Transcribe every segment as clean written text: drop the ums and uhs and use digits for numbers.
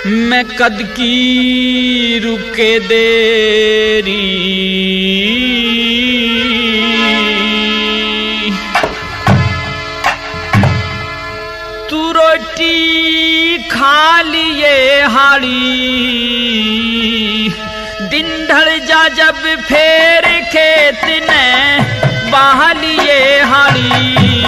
मैं कद की रुके देरी तू रोटी खा लिए हाड़ी दिन ढल जा जब फेर खेत ने बाह लिए हाड़ी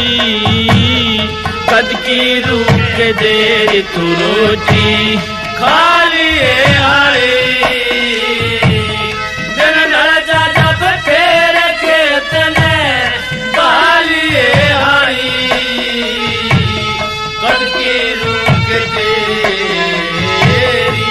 कद की रुक देर तू रोटी खा लिए हाड़ी दिन ढल जा जब फेर खेत ने बाह लिए हाड़ी कद की रुक देरी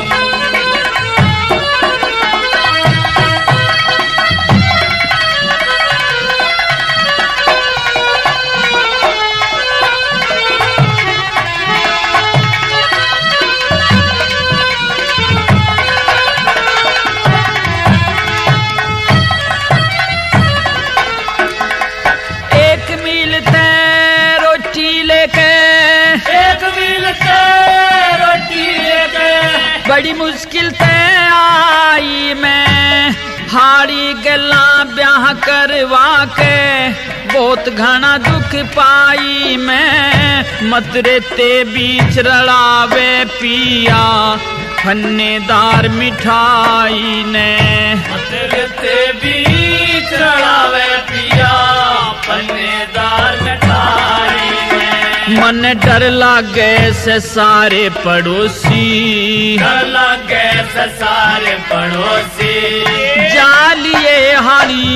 बड़ी मुश्किल से आई मैं हाड़ी गला ब्याह करवा के बहुत घना दुख पाई मैं मतरे ते बीच रड़ावे पिया फन्नेदार मिठाई ने मतरे ते बीच रड़ावे पिया फन्नेदार मिठाई मन डर लागे से सारे पड़ोसी डर लागे से सारे पड़ोसी जालिए हाड़ी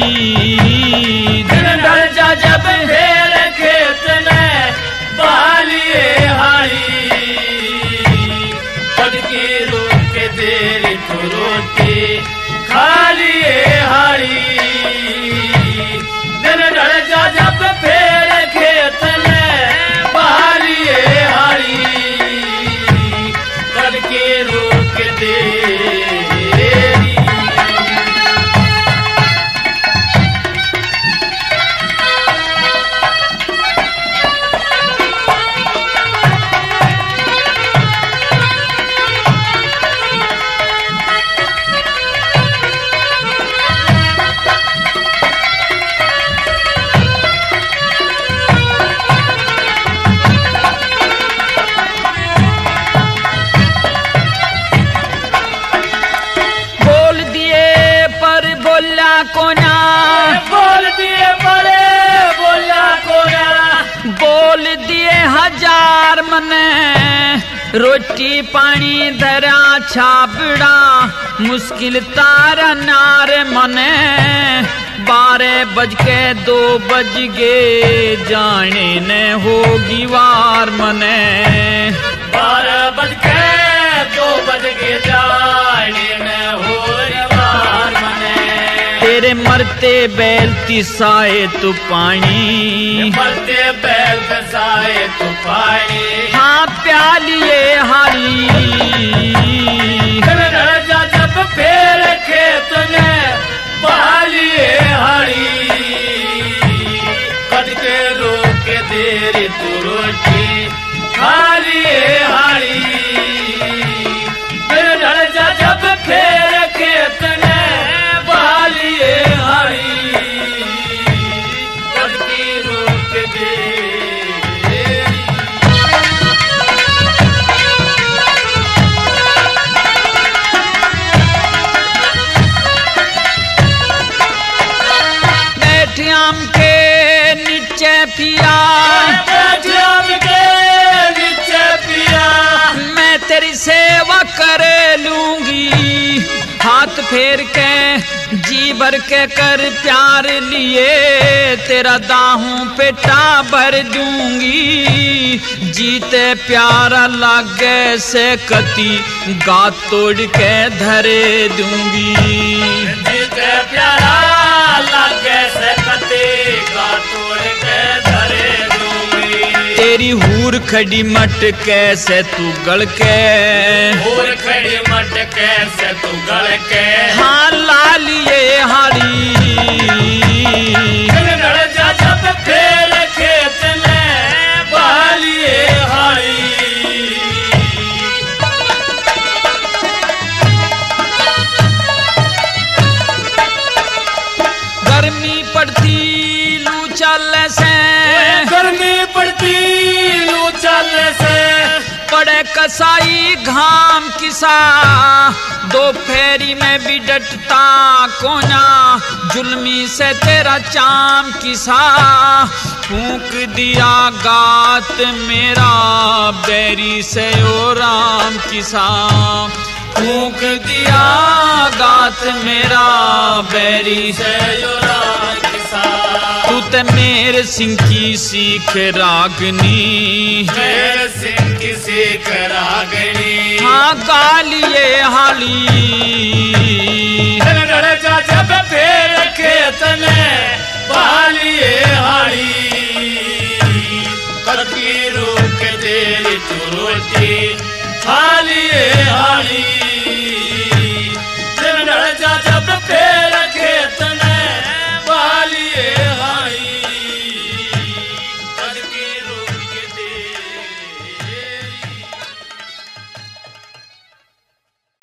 दिन डर जा जब फेर खेत में बालिए हाड़ी कद की रुक देर तो रोटी खा लिए हाड़ी दिन डर जा जब फेर खेत में कोना बोल दिए बड़े बोला कोना बोल दिए हजार मने रोटी पानी दरा छापड़ा मुश्किल तारा नार मने 12 बज के 2 बज गए जाने ने होगी वार मने 12 बज के 2 बज गए जाने ने होगी वार मने तेरे मरते बैल तिसाए तू पानी मरते बैल तिसाए तू पानी हाँ प्यालिए हाड़ी जा जब फेर खेत में पालिए हाड़ी कद के रोक देर तू रोटी खा लिए हाड़ी जा जब फेर खेत में आम के नीचे पिया मैं तेरी सेवा कर लूंगी हाथ फेर के जी भर के कर प्यार लिए तेरा दाहूं पेटा भर दूंगी जीते प्यारा लागे से कती गात तोड़ के धरे दूंगी जीते प्यारा लागे से कती गात तोड़ के धरे दूंगी तेरी हूर खड़ी मट कैसे तू गल के हूर खड़ी मट कैसे तू गल के हाँ लालिए हाड़ी जब फेर खेत में बालिए हाड़ी कसाई घाम किसा, दो फेरी में भी डटता कोना, जुल्मी से तेरा चाम किसा। फूंक दिया गात मेरा बैरी से ओ राम किसा, फूंक दिया गात मेरा बैरी से ओ राम किसा। तू ते मेर सिंह की सीख रागनी, मेर सिंह की सीख रागनी। हाँ गालिए हाली जब फेर खेत में बालिए हाली, करकी रूप तेरी चुरोटी हालिए